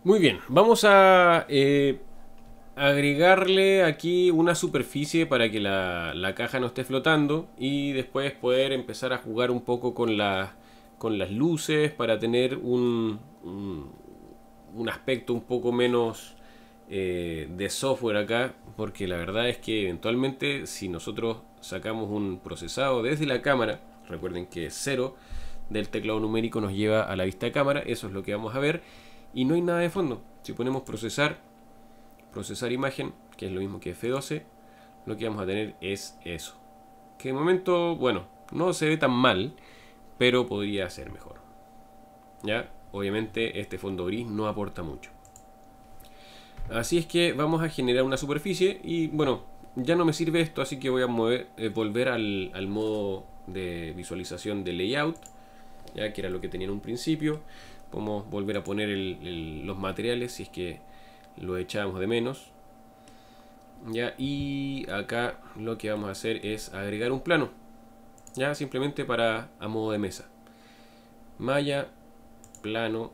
Muy bien, vamos a agregarle aquí una superficie para que la caja no esté flotando y después poder empezar a jugar un poco con las luces para tener un aspecto un poco menos de software acá, porque la verdad es que eventualmente si nosotros sacamos un procesado desde la cámara, recuerden que 0 del teclado numérico nos lleva a la vista de cámara, eso es lo que vamos a ver, y no hay nada de fondo. Si ponemos procesar imagen, que es lo mismo que F12, lo que vamos a tener es eso. Que de momento, bueno, no se ve tan mal, pero podría ser mejor. ¿Ya? Obviamente este fondo gris no aporta mucho. Así es que vamos a generar una superficie y bueno, ya no me sirve esto, así que voy a volver al modo de visualización de layout, ya que era lo que tenía en un principio. Podemos volver a poner los materiales si es que lo echábamos de menos. Ya, y acá lo que vamos a hacer es agregar un plano, ya simplemente para a modo de mesa. Malla, plano.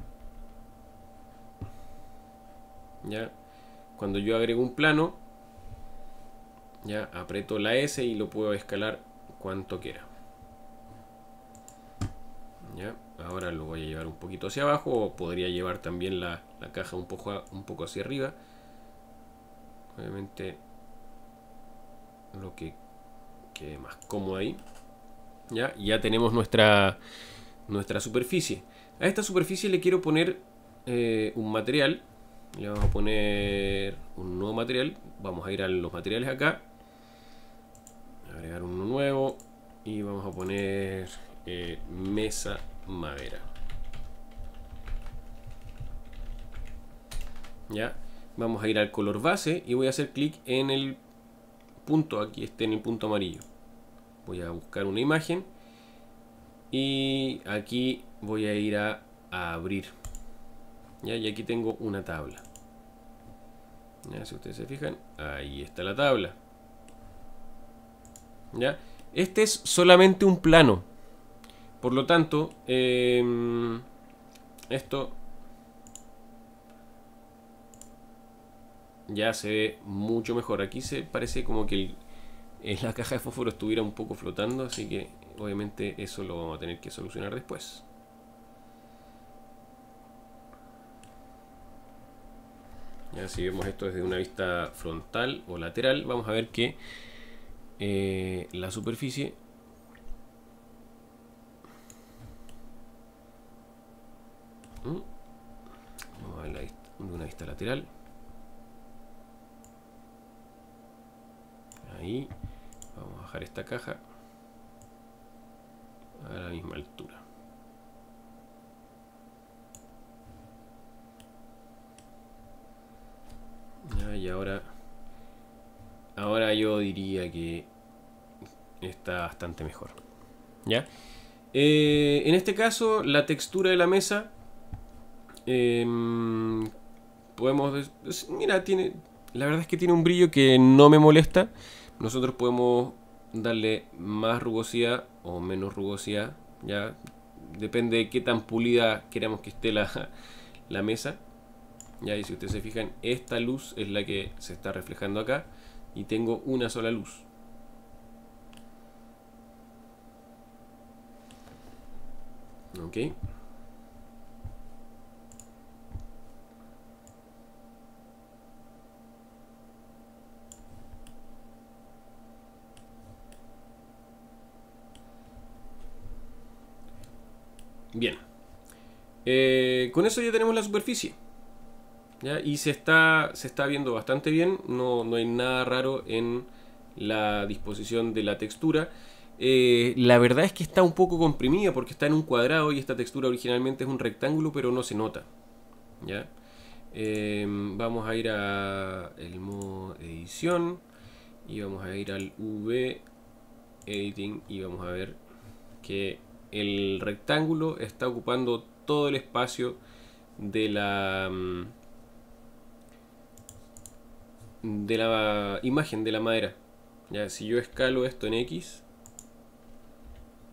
Ya, cuando yo agrego un plano, ya aprieto la S y lo puedo escalar cuanto quiera. Ya, ahora lo voy a llevar un poquito hacia abajo, o podría llevar también la caja un poco hacia arriba. Obviamente lo que quede más cómodo ahí. Ya tenemos nuestra superficie. A esta superficie le quiero poner un material. Le vamos a poner un nuevo material. Vamos a ir a los materiales acá, agregar uno nuevo y vamos a poner mesa madera. Ya, vamos a ir al color base y voy a hacer clic en el punto, aquí está en el punto amarillo. Voy a buscar una imagen y aquí voy a ir a abrir. ¿Ya? Y aquí tengo una tabla. ¿Ya? Si ustedes se fijan, ahí está la tabla. ¿Ya? Este es solamente un plano. Por lo tanto, esto ya se ve mucho mejor. Aquí se parece como que la caja de fósforo estuviera un poco flotando, así que obviamente eso lo vamos a tener que solucionar después. Ya, si vemos esto desde una vista frontal o lateral, vamos a ver que la superficie vamos a ver de una vista lateral. Ahí vamos a bajar esta caja a la misma altura. Ya, y ahora yo diría que está bastante mejor. ¿Ya? En este caso, la textura de la mesa podemos... Mira, la verdad es que tiene un brillo que no me molesta. Nosotros podemos darle más rugosidad o menos rugosidad. Ya depende de qué tan pulida queramos que esté la mesa. Ya, y si ustedes se fijan, esta luz es la que se está reflejando acá y tengo una sola luz. Ok. Bien. Con eso ya tenemos la superficie. ¿Ya? Y se está viendo bastante bien. No hay nada raro en la disposición de la textura. La verdad es que está un poco comprimida porque está en un cuadrado y esta textura originalmente es un rectángulo, pero no se nota. ¿Ya? Vamos a ir a el modo edición y vamos a ir al V editing y vamos a ver que el rectángulo está ocupando todo el espacio de la imagen de la madera. Ya, si yo escalo esto en X,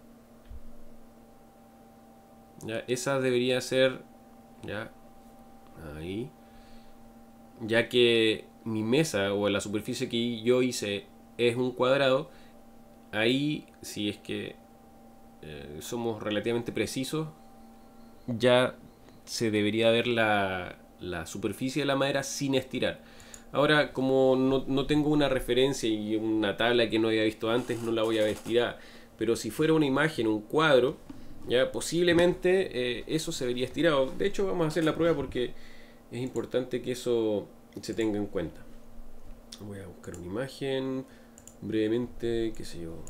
ya, esa debería ser, ya, ahí, ya que mi mesa o la superficie que yo hice es un cuadrado, ahí si es que somos relativamente precisos, ya se debería ver la superficie de la madera sin estirar. Ahora, como no tengo una referencia y una tabla que no había visto antes, no la voy a ver estirada. Pero si fuera una imagen, un cuadro, ya posiblemente eso se vería estirado. De hecho, vamos a hacer la prueba porque es importante que eso se tenga en cuenta. Voy a buscar una imagen brevemente, qué sé yo.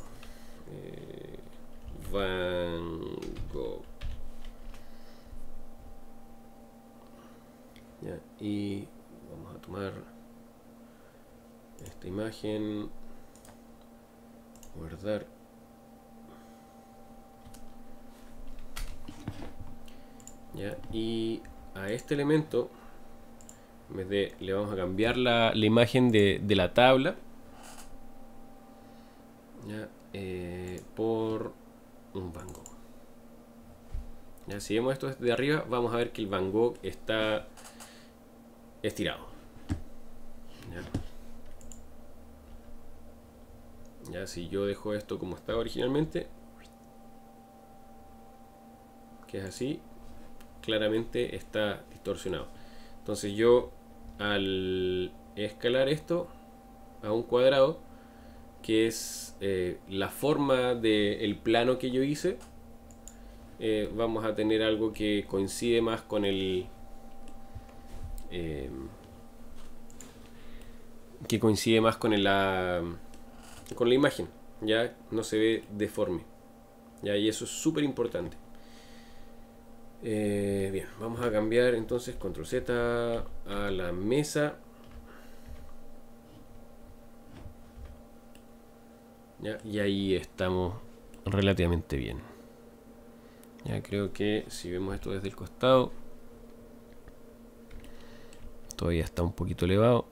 Van Gogh. Ya, y vamos a tomar esta imagen, guardar. Ya, y a este elemento, en vez de, le vamos a cambiar la imagen de la tabla, ya, por un Van Gogh. Ya, si vemos esto desde arriba, vamos a ver que el Van Gogh está estirado. Ya, si yo dejo esto como estaba originalmente, que es así, claramente está distorsionado. Entonces yo, al escalar esto a un cuadrado, que es la forma del plano que yo hice, vamos a tener algo que coincide más con el que coincide más con con la imagen, ya no se ve deforme, ya, y eso es súper importante. Bien, vamos a cambiar entonces control Z a la mesa, ya, y ahí estamos relativamente bien. Ya, creo que si vemos esto desde el costado todavía está un poquito elevado.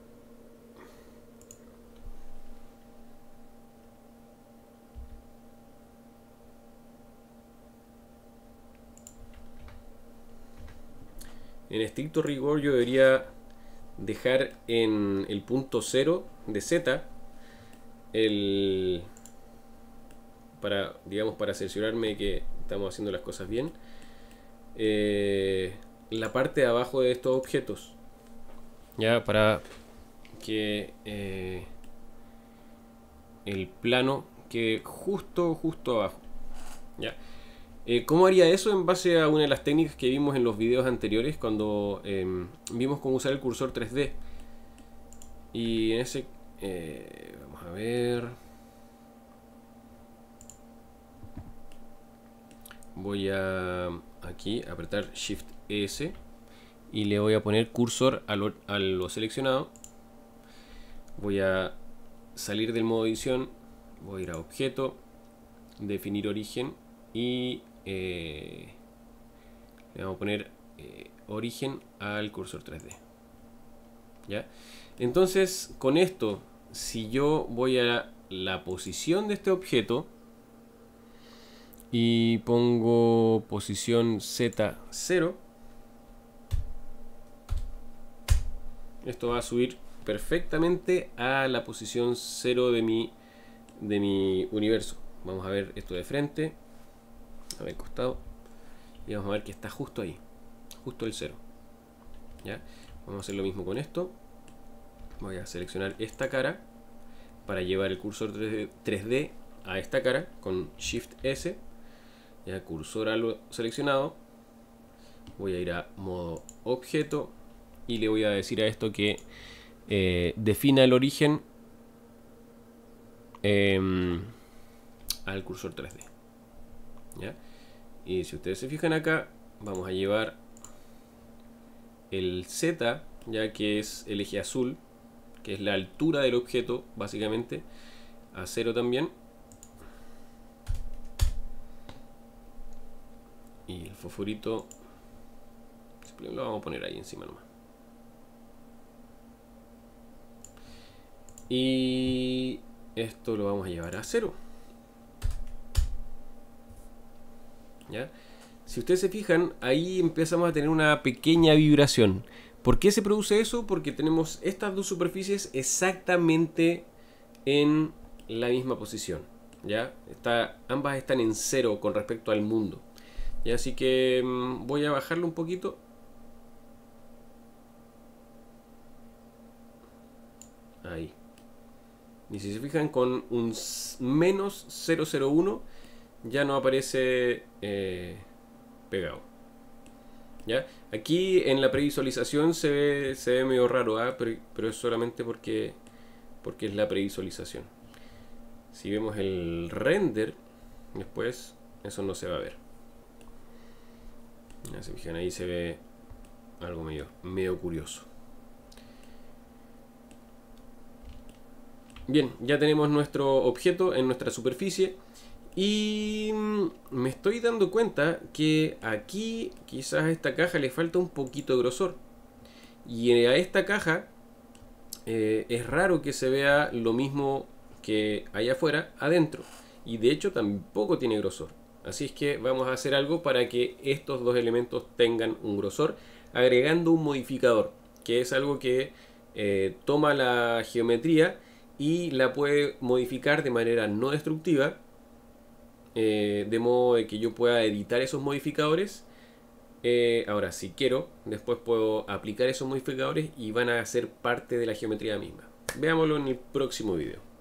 En estricto rigor yo debería dejar en el punto 0 de Z para, digamos, para cerciorarme de que estamos haciendo las cosas bien, la parte de abajo de estos objetos, ya, para que el plano quede justo abajo, ya. ¿Cómo haría eso? En base a una de las técnicas que vimos en los videos anteriores, cuando vimos cómo usar el cursor 3D. Y en ese, vamos a ver, voy a aquí apretar Shift S y le voy a poner cursor a lo seleccionado. Voy a salir del modo edición, voy a ir a objeto, definir origen y le vamos a poner origen al cursor 3D. ¿Ya? Entonces, con esto, si yo voy a la posición de este objeto y pongo posición Z0, esto va a subir perfectamente a la posición 0 de mi universo. Vamos a ver esto de frente, a ver costado, y vamos a ver que está justo ahí, justo el 0. ¿Ya? Vamos a hacer lo mismo con esto. Voy a seleccionar esta cara para llevar el cursor 3D a esta cara con Shift S. Ya, cursor a lo seleccionado. Voy a ir a modo objeto y le voy a decir a esto que defina el origen al cursor 3D. ¿Ya? Y si ustedes se fijan acá, vamos a llevar el Z, ya que es el eje azul, que es la altura del objeto, básicamente, a 0 también. Y el fosforito lo vamos a poner ahí encima nomás. Y esto lo vamos a llevar a 0. ¿Ya? Si ustedes se fijan, ahí empezamos a tener una pequeña vibración. ¿Por qué se produce eso? Porque tenemos estas dos superficies exactamente en la misma posición. ¿Ya? Ambas están en cero con respecto al mundo. Y así que voy a bajarlo un poquito. Ahí. Y si se fijan, con un menos 0,01 ya no aparece pegado. ¿Ya? Aquí en la previsualización se ve medio raro, ¿eh? pero es solamente porque es la previsualización. Si vemos el render, después eso no se va a ver. Ya se fijan, ahí se ve algo medio curioso. Bien, ya tenemos nuestro objeto en nuestra superficie. Y me estoy dando cuenta que aquí quizás a esta caja le falta un poquito de grosor. Y a esta caja es raro que se vea lo mismo que allá afuera, adentro. Y de hecho tampoco tiene grosor. Así es que vamos a hacer algo para que estos dos elementos tengan un grosor, agregando un modificador, que es algo que toma la geometría y la puede modificar de manera no destructiva, de modo de que yo pueda editar esos modificadores. Ahora, si quiero, después puedo aplicar esos modificadores y van a ser parte de la geometría misma. Veámoslo en el próximo video.